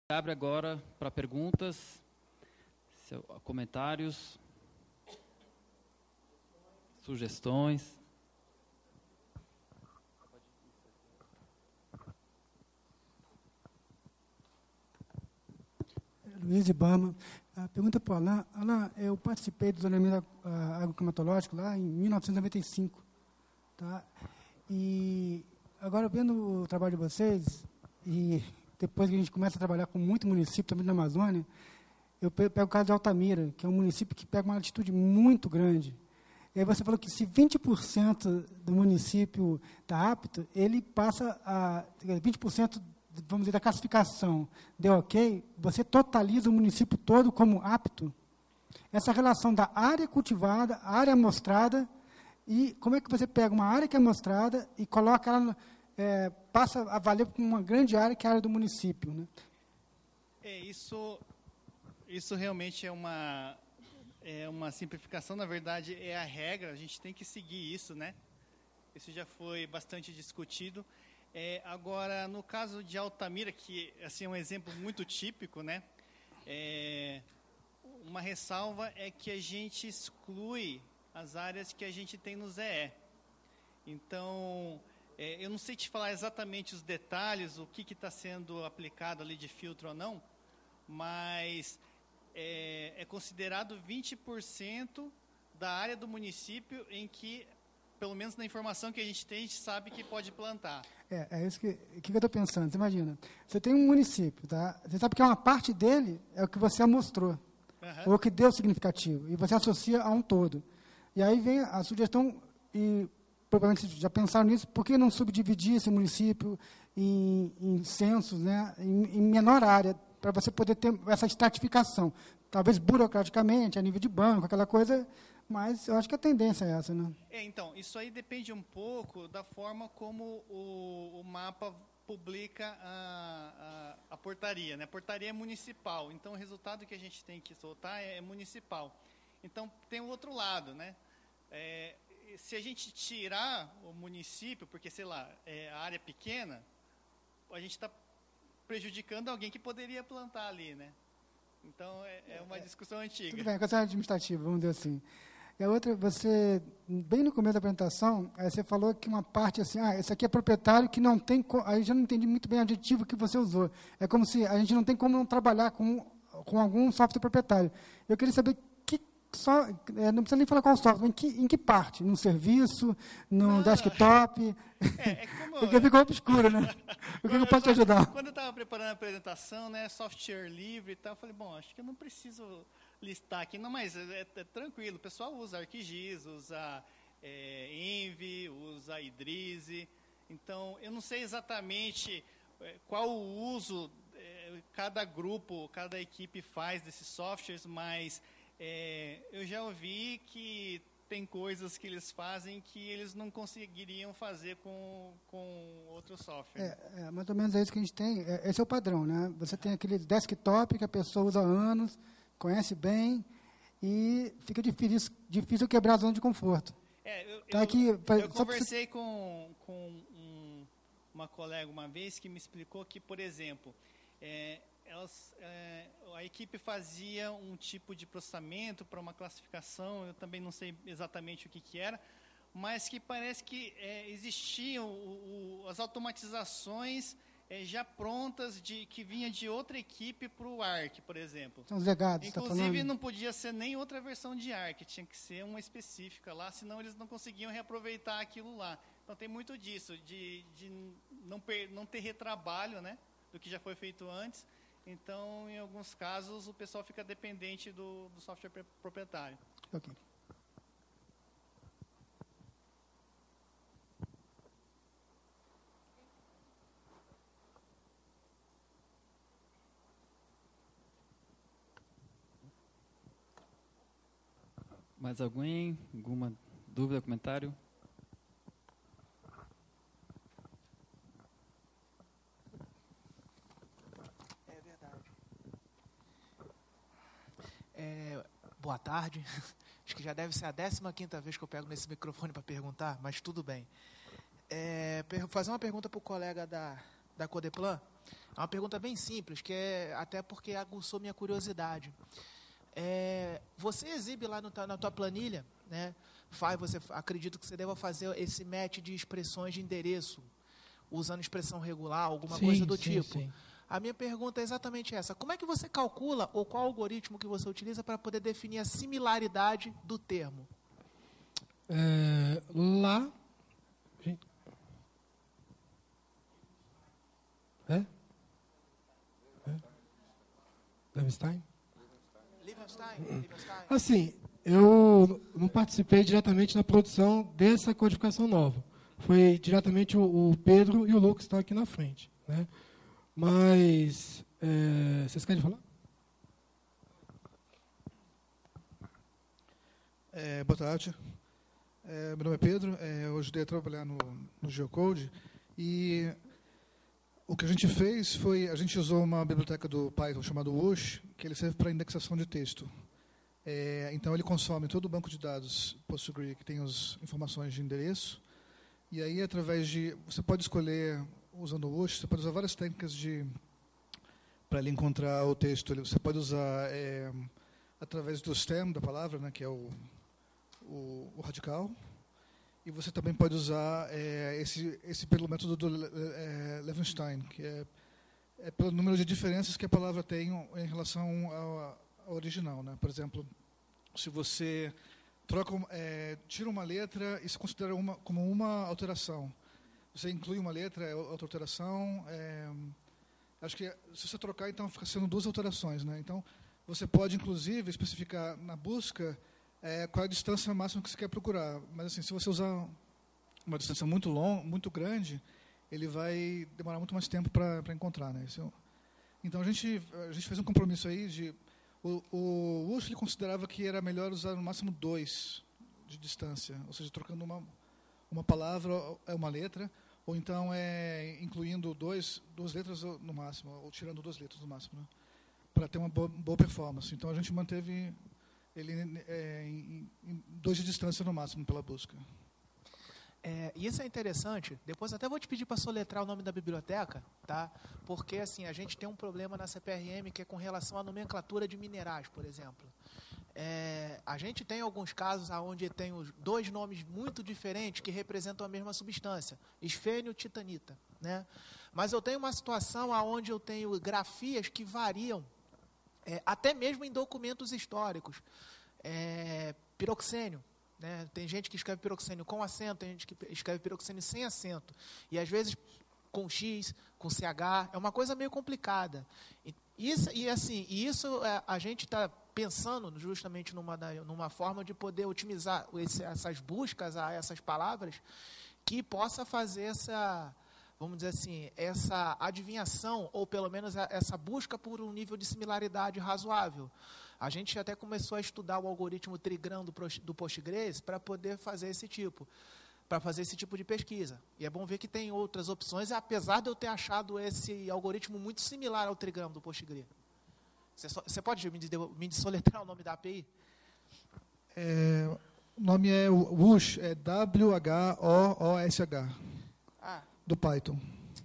Abre agora para perguntas, comentários, sugestões. Luiz Ibama. A pergunta para o Alain. Alain, eu participei do zoneamento agroclimatológico lá em 1995. Tá? E agora, vendo o trabalho de vocês, e depois que a gente começa a trabalhar com muito município, também na Amazônia, eu pego o caso de Altamira, que é um município que pega uma altitude muito grande. E aí você falou que se 20% do município está apto, ele passa a 20%, vamos dizer, da classificação deu ok, você totaliza o município todo como apto. Essa relação da área cultivada, área amostrada, e como é que você pega uma área que é amostrada e coloca ela, passa a valer como uma grande área, que é a área do município, né? Isso realmente é uma simplificação, na verdade, é a regra, a gente tem que seguir isso, né? Isso já foi bastante discutido. Agora, no caso de Altamira, que assim, é um exemplo muito típico, né? Uma ressalva é que a gente exclui as áreas que a gente tem no ZE. Então, eu não sei te falar exatamente os detalhes, o que está sendo aplicado ali de filtro ou não, mas é considerado 20% da área do município em que, pelo menos na informação que a gente sabe que pode plantar. É isso que eu estou pensando. Você imagina, você tem um município, tá? Você sabe que uma parte dele é o que você mostrou, ou o que deu significativo, e você associa a um todo. E aí vem a sugestão, e provavelmente já pensaram nisso, por que não subdividir esse município em censos, né, em menor área, para você poder ter essa estratificação. Talvez burocraticamente, a nível de banco, aquela coisa, mas eu acho que a tendência é essa, né? Então, isso aí depende um pouco da forma como o mapa publica a portaria, né? A portaria é municipal, então o resultado que a gente tem que soltar é municipal. Então, tem o outro lado, né? Se a gente tirar o município, porque, sei lá, a área é pequena, a gente está prejudicando alguém que poderia plantar ali, né? Então, é uma discussão antiga. Tudo bem, questão administrativa, vamos dizer assim. E a outra, você, bem no começo da apresentação, aí você falou que uma parte assim, esse aqui é proprietário que não tem, aí eu já não entendi muito bem o adjetivo que você usou. É como se a gente não tem como não trabalhar com algum software proprietário. Eu queria saber não precisa nem falar qual software, mas em que parte? No serviço, no desktop? Porque ficou obscuro, né? O que eu posso te ajudar? Quando eu estava preparando a apresentação, né, software livre e tal, eu falei, bom, acho que eu não preciso listar aqui, não, mas é tranquilo, o pessoal usa ArcGIS, usa Envy, usa Idrizi, então eu não sei exatamente qual o uso cada grupo, cada equipe faz desses softwares, mas eu já ouvi que tem coisas que eles fazem que eles não conseguiriam fazer com outro software. Mais ou menos é isso que a gente tem. Esse é o padrão, né? Você tem aquele desktop que a pessoa usa há anos, conhece bem, e fica difícil quebrar a zona de conforto. Eu conversei com uma colega uma vez que me explicou que, por exemplo, a equipe fazia um tipo de processamento para uma classificação, eu também não sei exatamente o que era, mas que parece que existiam as automatizações já prontas, que vinha de outra equipe para o Arc, por exemplo. São os legados. Inclusive, não podia ser nem outra versão de Arc, tinha que ser uma específica lá, senão eles não conseguiam reaproveitar aquilo lá. Então, tem muito disso, de não ter retrabalho, né, do que já foi feito antes. Então, em alguns casos, o pessoal fica dependente do software proprietário. Ok. Mais alguém? Alguma dúvida, comentário? Boa tarde. Acho que já deve ser a 15ª vez que eu pego nesse microfone para perguntar, mas tudo bem. Fazer uma pergunta para o colega da Codeplan. É uma pergunta bem simples, que é até porque aguçou minha curiosidade. Você exibe lá na tua planilha, né? Acredito que você deva fazer esse match de expressões de endereço, usando expressão regular, alguma coisa do tipo. Sim. A minha pergunta é exatamente essa. Como é que você calcula, ou qual algoritmo que você utiliza para poder definir a similaridade do termo? Lá... Levenstein? Assim, eu não participei diretamente na produção dessa codificação nova. Foi diretamente o Pedro e o Lucas que estão aqui na frente, né? Mas, vocês querem falar? Boa tarde. Meu nome é Pedro. Eu ajudei a trabalhar no Geocode. E o que a gente fez foi, a gente usou uma biblioteca do Python chamada Whoosh, que ele serve para indexação de texto. Então, ele consome todo o banco de dados Postgre que tem as informações de endereço. E aí, através de... Você pode escolher, usando o Whoosh, você pode usar várias técnicas para ele encontrar o texto. Você pode usar, através do stem da palavra, né, que é o radical. E você também pode usar pelo método do Levenstein, que é pelo número de diferenças que a palavra tem em relação ao original, né? Por exemplo, se você tira uma letra, isso considera como uma alteração. Você inclui uma letra, é outra alteração. Acho que se você trocar, então fica sendo duas alterações, né? Então, você pode, inclusive, especificar na busca qual é a distância máxima que você quer procurar. Mas, assim, se você usar uma distância muito longa, muito grande, ele vai demorar muito mais tempo para encontrar, né? Então, a gente fez um compromisso aí o Whoosh ele considerava que era melhor usar no máximo 2 de distância, ou seja, trocando uma palavra, uma letra, ou então incluindo duas letras no máximo, ou tirando 2 letras no máximo, né? Para ter uma boa performance. Então, a gente manteve ele em 2 de distância no máximo pela busca. E isso é interessante. Depois até vou te pedir para soletrar o nome da biblioteca, tá? Porque assim, a gente tem um problema na CPRM que é com relação à nomenclatura de minerais, por exemplo. A gente tem alguns casos onde tem 2 nomes muito diferentes que representam a mesma substância, esfênio e titanita, né? Mas eu tenho uma situação onde eu tenho grafias que variam, até mesmo em documentos históricos. Piroxênio, né? Tem gente que escreve piroxênio com acento, tem gente que escreve piroxênio sem acento. E, às vezes, com X, com CH, é uma coisa meio complicada. Isso a gente está pensando justamente numa forma de poder otimizar essas buscas a essas palavras que possa fazer essa, vamos dizer assim, essa adivinhação, ou pelo menos essa busca por um nível de similaridade razoável. A gente até começou a estudar o algoritmo Trigram do Postgres para poder fazer esse tipo de pesquisa. E é bom ver que tem outras opções, apesar de eu ter achado esse algoritmo muito similar ao Trigram do Postgres. Você pode me soletrar o nome da API? O nome é Whoosh, WHOOSH, do Python.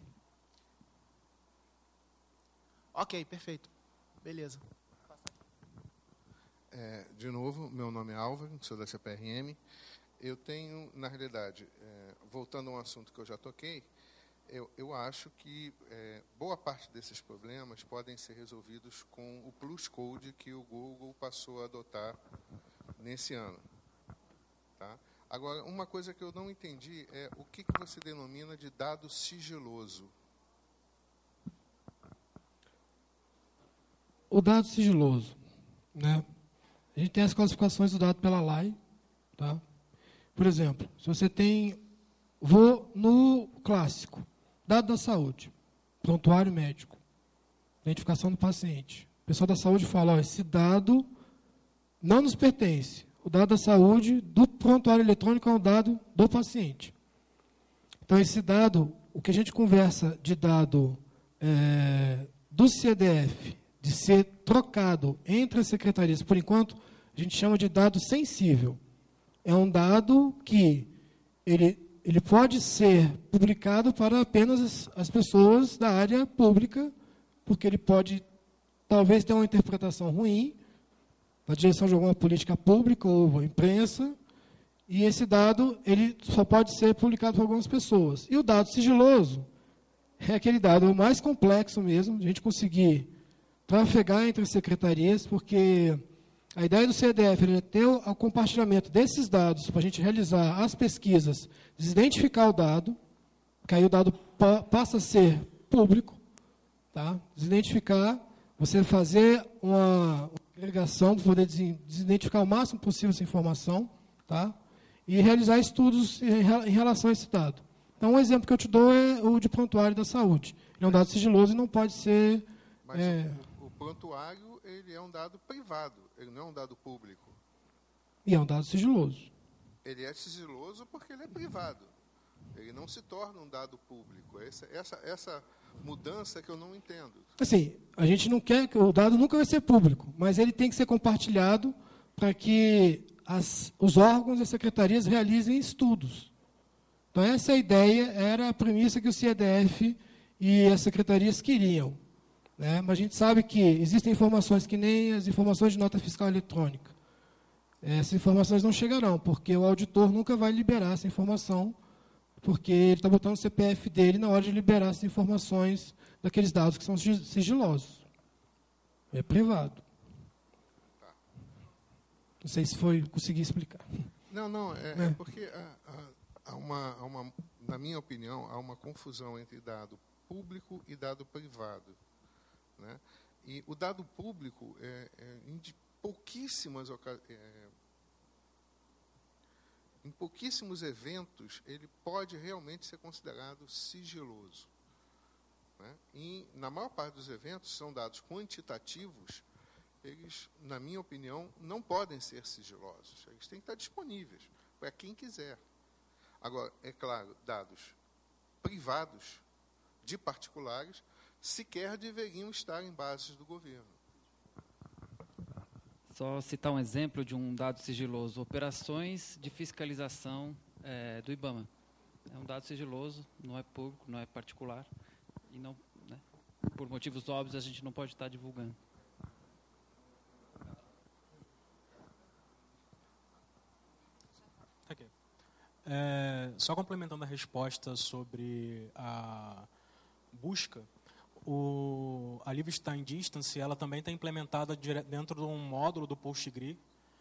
Ok, perfeito. Beleza. De novo, meu nome é Álvaro, sou da CPRM. Eu tenho, na realidade, voltando a um assunto que eu já toquei, eu acho que boa parte desses problemas podem ser resolvidos com o Plus Code que o Google passou a adotar nesse ano. Tá? Agora, uma coisa que eu não entendi é o que você denomina de dado sigiloso. O dado sigiloso, né? A gente tem as classificações do dado pela LAI, tá? Por exemplo, se você vou no clássico, dado da saúde, prontuário médico, identificação do paciente. O pessoal da saúde fala, esse dado não nos pertence. O dado da saúde do prontuário eletrônico é um dado do paciente. Então, esse dado, o que a gente conversa de dado do CDF, de ser trocado entre as secretarias, por enquanto, a gente chama de dado sensível. É um dado que ele ele pode ser publicado para apenas as pessoas da área pública, porque ele pode, talvez, ter uma interpretação ruim, na direção de alguma política pública ou imprensa, e esse dado ele só pode ser publicado por algumas pessoas. E o dado sigiloso é aquele dado mais complexo mesmo, de a gente conseguir trafegar entre as secretarias, porque a ideia do CDF é ter o compartilhamento desses dados para a gente realizar as pesquisas, desidentificar o dado, que aí o dado passa a ser público, tá? Desidentificar, você fazer uma agregação para poder desidentificar o máximo possível essa informação, tá? E realizar estudos em relação a esse dado. Então, um exemplo que eu te dou é o de prontuário da saúde. Ele é um dado sigiloso e não pode ser... Mas o prontuário, ele é um dado privado, ele não é um dado público. E é um dado sigiloso. Ele é sigiloso porque ele é privado. Ele não se torna um dado público. Essa mudança que eu não entendo. Assim, a gente não quer que o dado nunca vai ser público, mas ele tem que ser compartilhado para que os órgãos e as secretarias realizem estudos. Então, essa ideia era a premissa que o CIEDF e as secretarias queriam. Né? Mas a gente sabe que existem informações que nem as informações de nota fiscal eletrônica. Essas informações não chegarão, porque o auditor nunca vai liberar essa informação, porque ele está botando o CPF dele na hora de liberar essas informações daqueles dados que são sigilosos. É privado. Não sei se consegui explicar. Não, é porque na minha opinião, há uma confusão entre dado público e dado privado. Né? E o dado público, em pouquíssimos eventos, ele pode realmente ser considerado sigiloso. Né? E, na maior parte dos eventos, são dados quantitativos, eles, na minha opinião, não podem ser sigilosos. Eles têm que estar disponíveis para quem quiser. Agora, é claro, dados privados, de particulares, sequer deveriam estar em bases do governo. Só citar um exemplo de um dado sigiloso. Operações de fiscalização do IBAMA. É um dado sigiloso, não é público, não é particular. E não, né, por motivos óbvios, a gente não pode estar divulgando. Okay. Só complementando a resposta sobre a busca, a Live-Time Distance, ela também está implementada dentro de um módulo do PostgreSQL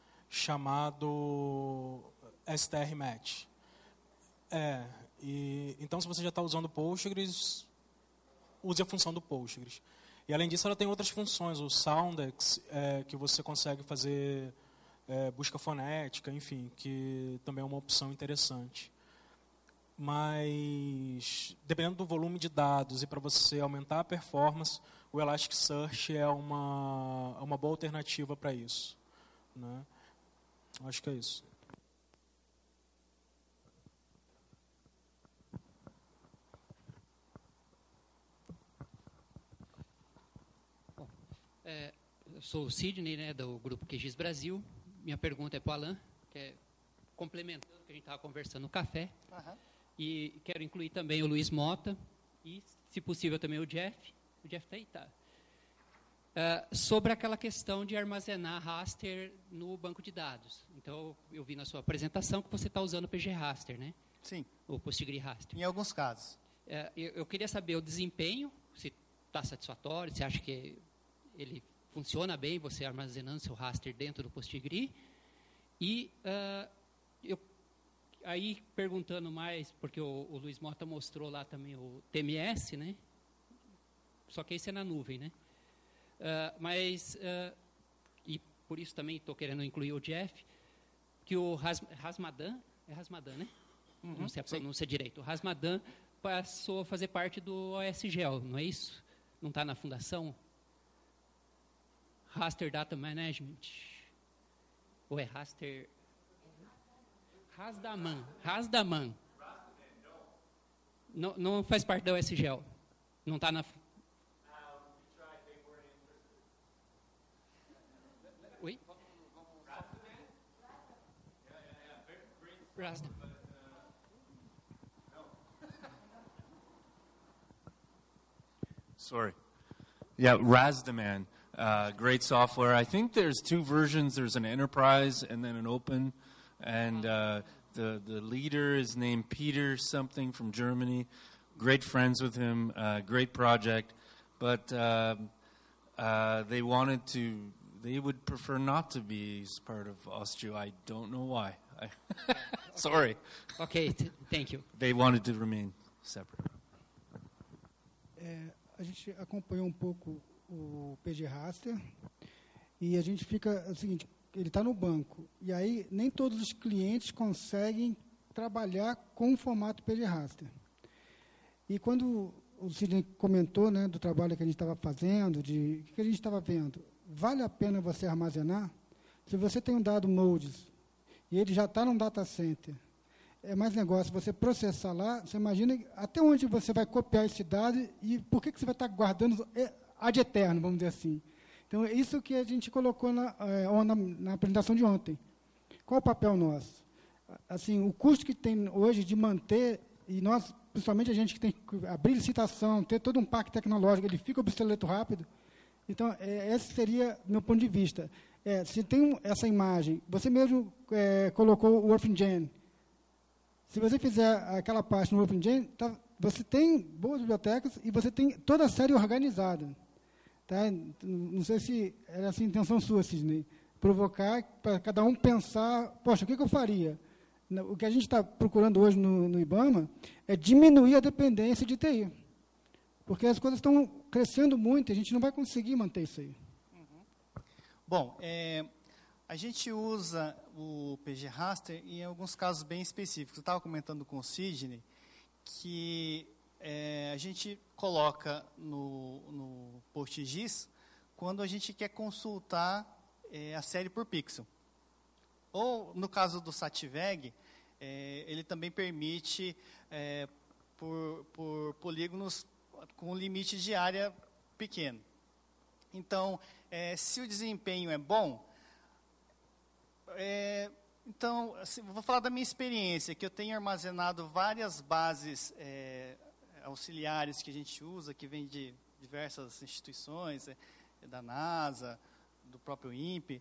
chamado STR Match. Então, se você já está usando Postgres, use a função do Postgres. E, além disso, ela tem outras funções, o Soundex, que você consegue fazer busca fonética, enfim, que também é uma opção interessante. Mas, dependendo do volume de dados e para você aumentar a performance, o Elasticsearch é uma boa alternativa para isso. Né? Acho que é isso. Bom, eu sou o Sidney, né, do Grupo QGIS Brasil. Minha pergunta é para o Alan, que é complementando o que a gente estava conversando no café. Uhum. E quero incluir também o Luiz Mota e, se possível, também o Jeff. O Jeff está aí, tá. Sobre aquela questão de armazenar raster no banco de dados. Então, eu vi na sua apresentação que você está usando o PG Raster, né? Sim. O PostgreSQL Raster. Em alguns casos. Eu queria saber o desempenho, se está satisfatório, se acha que ele funciona bem, você armazenando seu raster dentro do PostgreSQL. E aí, perguntando mais, porque o Luiz Mota mostrou lá também o TMS, né? Só que esse é na nuvem, né? E por isso também estou querendo incluir o Jeff, que o Rasmadan, é Rasmadan, né? Uhum, não sei a pronúncia direito. O Rasmadan passou a fazer parte do OSGel, não é isso? Não está na fundação? Raster Data Management. Ou é Raster... Rasdaman. Não faz parte da OSGel. Não está na... Oi? Sorry. Yeah, Razdaman. Great software. I think there's 2 versions. There's an enterprise and then an open. And the leader is named Peter something from Germany. Great friends with him. Great project. But they would prefer not to be part of Osteo. I don't know why. Sorry. Okay, thank you. They wanted to remain separate. A gente acompanhou um pouco o PG Raster e a gente fica o seguinte, ele está no banco e aí nem todos os clientes conseguem trabalhar com o formato PG Raster. E quando o Sidney comentou, né, do trabalho que a gente estava fazendo, de o que a gente estava vendo, vale a pena você armazenar? Se você tem um dado Modes e ele já está num data center, é mais negócio você processar lá, você imagina até onde você vai copiar esse dado e por que você vai estar guardando ad eterno, vamos dizer assim. Então, é isso que a gente colocou na apresentação de ontem. Qual o papel nosso? Assim, o custo que tem hoje de manter, e nós, principalmente a gente que tem que abrir licitação, ter todo um parque tecnológico, ele fica obsoleto rápido. Então, esse seria meu ponto de vista. Se tem essa imagem, você mesmo colocou o WorkIngine. Se você fizer aquela parte no WorkIngine, você tem boas bibliotecas e você tem toda a série organizada. Tá? Não sei se era essa a intenção sua, Sidney, provocar para cada um pensar, poxa, o que eu faria? O que a gente está procurando hoje no IBAMA é diminuir a dependência de TI. Porque as coisas estão crescendo muito e a gente não vai conseguir manter isso aí. Bom, a gente usa o PG Raster em alguns casos bem específicos. Eu estava comentando com o Sidney que a gente coloca no PostGIS quando a gente quer consultar a série por pixel. Ou, no caso do Sativeg, ele também permite por polígonos com limite de área pequeno. Então, se o desempenho é bom, então, assim, vou falar da minha experiência, que eu tenho armazenado várias bases auxiliares que a gente usa, que vêm de diversas instituições, da NASA, do próprio INPE.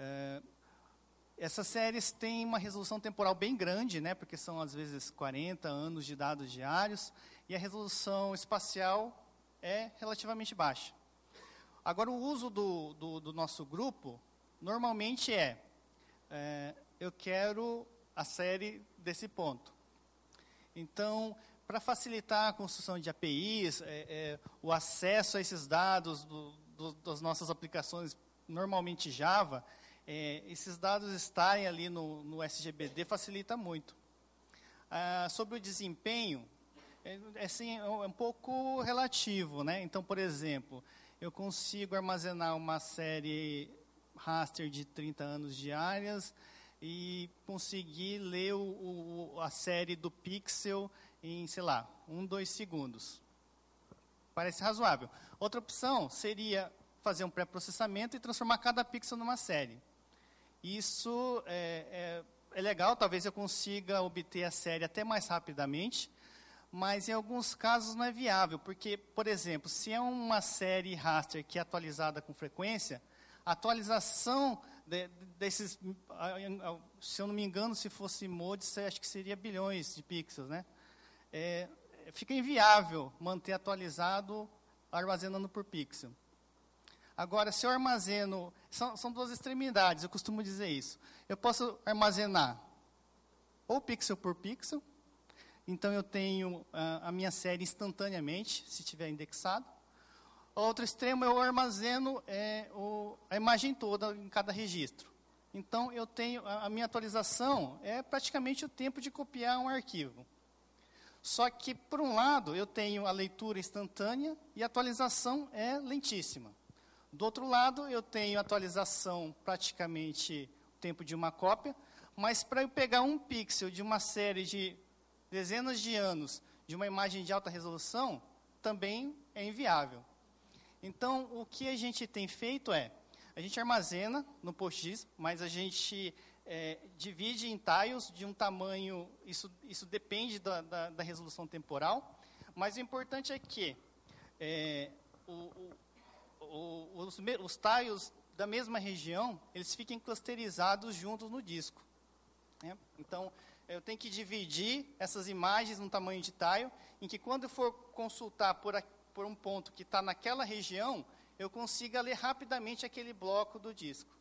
Essas séries têm uma resolução temporal bem grande, né, porque são, às vezes, 40 anos de dados diários, e a resolução espacial é relativamente baixa. Agora, o uso do nosso grupo, normalmente eu quero a série desse ponto. Então, para facilitar a construção de APIs, o acesso a esses dados das nossas aplicações, normalmente Java, esses dados estarem ali no SGBD facilita muito. Sobre o desempenho, é um pouco relativo, né? Então, por exemplo, eu consigo armazenar uma série raster de 30 anos diárias e conseguir ler a série do pixel em, sei lá, 1, 2 segundos. Parece razoável. Outra opção seria fazer um pré-processamento e transformar cada pixel numa série. Isso é legal, talvez eu consiga obter a série até mais rapidamente, mas em alguns casos não é viável, porque, por exemplo, se é uma série raster que é atualizada com frequência, a atualização desses, se eu não me engano, se fosse mods, acho que seria bilhões de pixels, né? Fica inviável manter atualizado armazenando por pixel. Agora, se eu armazeno, são duas extremidades, eu costumo dizer isso. Eu posso armazenar ou pixel por pixel, então eu tenho a minha série instantaneamente, se estiver indexado. O outro extremo, eu armazeno a imagem toda em cada registro. Então, eu tenho a minha atualização é praticamente o tempo de copiar um arquivo. Só que, por um lado, eu tenho a leitura instantânea e a atualização é lentíssima. Do outro lado, eu tenho a atualização praticamente o tempo de uma cópia, mas para eu pegar um pixel de uma série de dezenas de anos de uma imagem de alta resolução, também é inviável. Então, o que a gente tem feito a gente armazena no PostGIS, mas a gente divide em tiles de um tamanho, isso depende da resolução temporal, mas o importante é que os tiles da mesma região, eles fiquem clusterizados juntos no disco, né? Então, eu tenho que dividir essas imagens no tamanho de tile, em que quando eu for consultar por um ponto que está naquela região, eu consiga ler rapidamente aquele bloco do disco.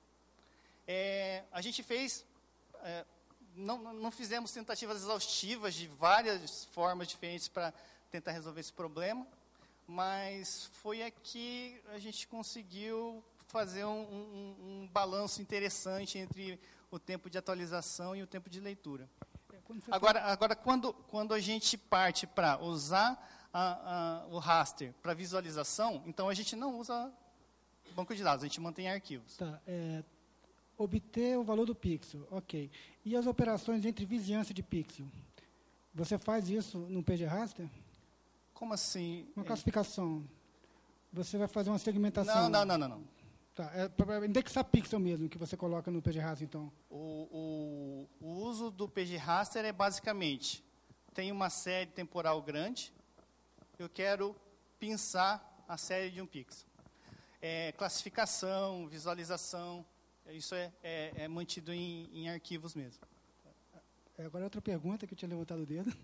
A gente fez, não fizemos tentativas exaustivas de várias formas diferentes para tentar resolver esse problema, mas foi aqui a gente conseguiu fazer um balanço interessante entre o tempo de atualização e o tempo de leitura. Agora quando a gente parte para usar o raster para visualização, então a gente não usa banco de dados, a gente mantém arquivos. Tá, obter o valor do pixel, ok. E as operações entre vizinhança de pixel? Você faz isso no PG Raster? Como assim? Uma classificação. Você vai fazer uma segmentação. Não. Tá, para indexar pixel mesmo, que você coloca no PG Raster, então. O uso do PG Raster é basicamente, tem uma série temporal grande, eu quero pinçar a série de um pixel. Classificação, visualização, isso é mantido em arquivos mesmo. Agora outra pergunta que eu tinha levantado o dedo.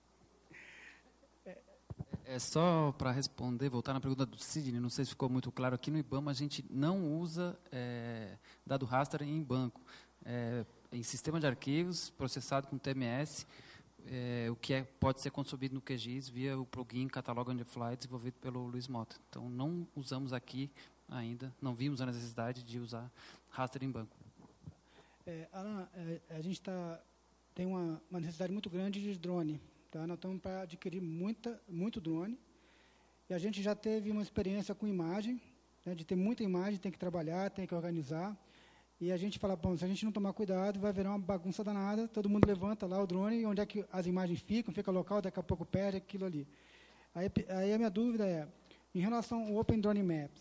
Só para responder, voltar na pergunta do Sidney, não sei se ficou muito claro, aqui no IBAMA a gente não usa dado raster em banco. Em sistema de arquivos, processado com TMS, o que pode ser consumido no QGIS via o plugin Catalog on the Fly, desenvolvido pelo Luiz Mota. Então, não usamos aqui ainda, não vimos a necessidade de usar raster em banco. Alan, a gente tem uma necessidade muito grande de drone. Tá? Nós estamos para adquirir muito drone. E a gente já teve uma experiência com imagem, né, de ter muita imagem, tem que trabalhar, tem que organizar. E a gente fala, bom, se a gente não tomar cuidado, vai virar uma bagunça danada, todo mundo levanta lá o drone, e onde é que as imagens ficam, fica local, daqui a pouco perde aquilo ali. Aí a minha dúvida em relação ao Open Drone Maps,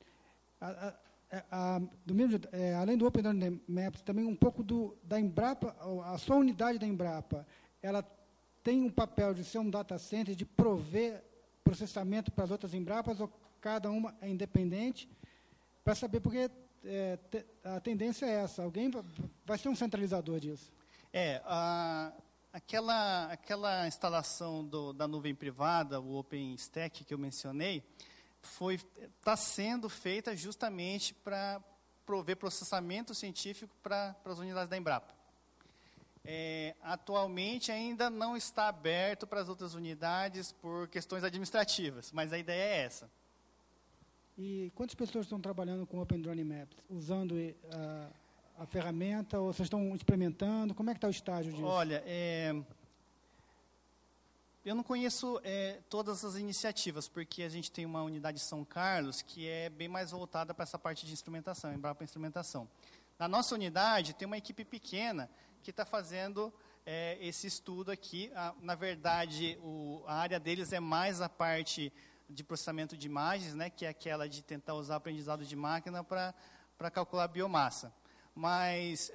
além do Open Drone Maps, também um pouco da Embrapa, a sua unidade da Embrapa, ela tem um papel de ser um data center, de prover processamento para as outras Embrapas, ou cada uma é independente, para saber, porque a tendência é essa, alguém vai ser um centralizador disso. Aquela instalação da nuvem privada, o OpenStack que eu mencionei, está sendo feita justamente para prover processamento científico para as unidades da Embrapa. Atualmente ainda não está aberto para as outras unidades por questões administrativas, mas a ideia é essa. E quantas pessoas estão trabalhando com Open Drone Maps? Usando a ferramenta, ou vocês estão experimentando? Como é que está o estágio disso? Olha, eu não conheço todas as iniciativas, porque a gente tem uma unidade de São Carlos que é bem mais voltada para essa parte de instrumentação, Embrapa Instrumentação. Na nossa unidade, tem uma equipe pequena que está fazendo esse estudo aqui. Na verdade, a área deles é mais a parte de processamento de imagens, né, que é aquela de tentar usar aprendizado de máquina para calcular a biomassa. Mas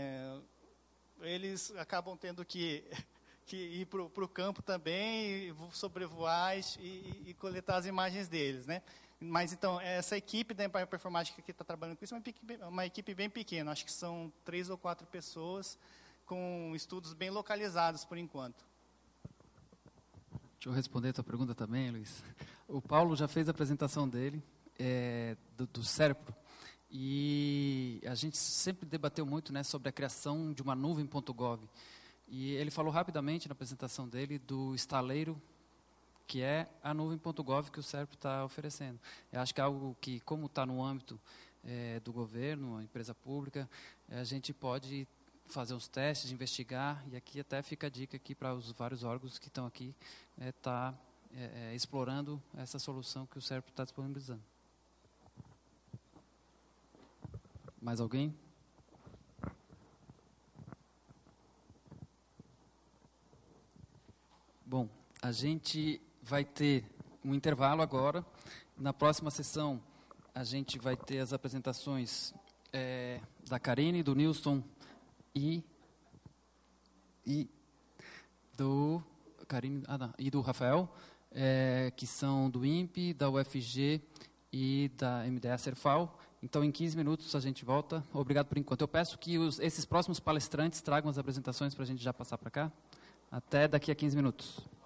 eles acabam tendo que ir para o campo também, sobrevoar e coletar as imagens deles, né? Mas, então, essa equipe da Embrapa Performática que está trabalhando com isso é uma equipe bem pequena. Acho que são 3 ou 4 pessoas com estudos bem localizados, por enquanto. Deixa eu responder a tua pergunta também, Luiz. O Paulo já fez a apresentação dele, do Serpro, e a gente sempre debateu muito, né, sobre a criação de uma nuvem.gov. E ele falou rapidamente na apresentação dele do estaleiro, que é a nuvem.gov que o Serpro está oferecendo. Eu acho que é algo que, como está no âmbito do governo, a empresa pública, a gente pode fazer uns testes, investigar, e aqui até fica a dica aqui para os vários órgãos que estão aqui, explorando essa solução que o Serpro está disponibilizando. Mais alguém? Bom, a gente vai ter um intervalo agora. Na próxima sessão, a gente vai ter as apresentações da Karine, do Nilson e do Rafael. que são do INPE, da UFG e da MDA Serfal. Então, em 15 minutos a gente volta. Obrigado por enquanto. Eu peço que esses próximos palestrantes tragam as apresentações para a gente já passar para cá. Até daqui a 15 minutos.